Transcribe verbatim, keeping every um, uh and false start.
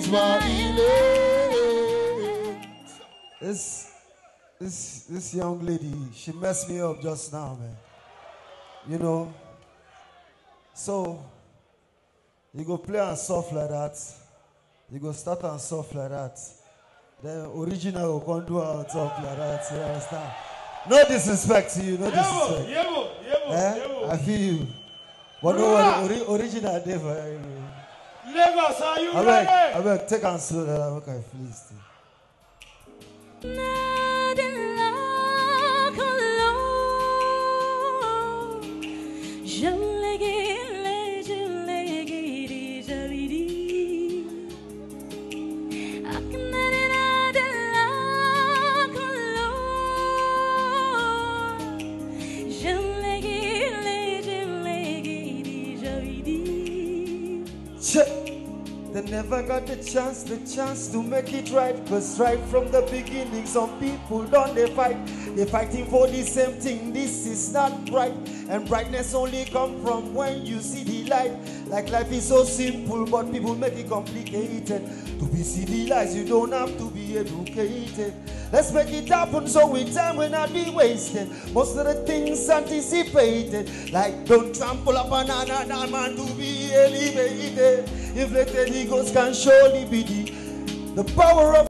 This, this, this young lady, she messed me up just now, man. You know. So, you go play and soft like that. You go start and soft like that. Then original will come do on top like that. You understand? No disrespect to you, no disrespect. Yebo, yebo, eh? yebo. I feel you. But no worry, ori original day for you. Lagos, are you I ready? beg, I beg, take and slow that I make I please. They never got the chance, the chance to make it right. Cause right from the beginning, some people don't they fight. They're fighting for the same thing. This is not bright. And brightness only come from when you see the light. Like life is so simple, but people make it complicated. To be civilized, you don't have to be educated. Let's make it happen so with time will not be wasted. Most of the things anticipated. Like don't trample upon another man to be elevated. Inflated egos can surely be the, the power of